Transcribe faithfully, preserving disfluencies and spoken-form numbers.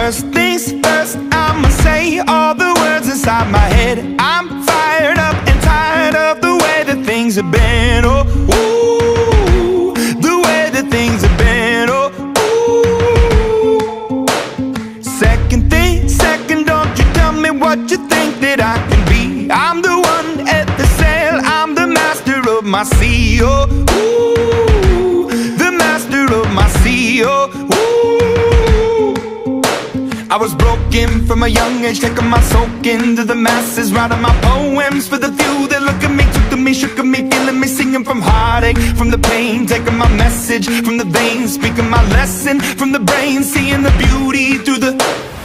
First things first, I'ma say all the words inside my head. I'm fired up and tired of the way that things have been. Oh, ooh, the way that things have been. Oh, ooh. Second thing, second, don't you tell me what you think that I can be. I'm the one at the sail, I'm the master of my sea. Oh, ooh, the master of my sea. Oh, ooh. I was broken from a young age, taking my soak into the masses, writing my poems for the few that look at me, took to me, shook at me, feeling me, singing from heartache, from the pain, taking my message from the veins, speaking my lesson from the brain, seeing the beauty through the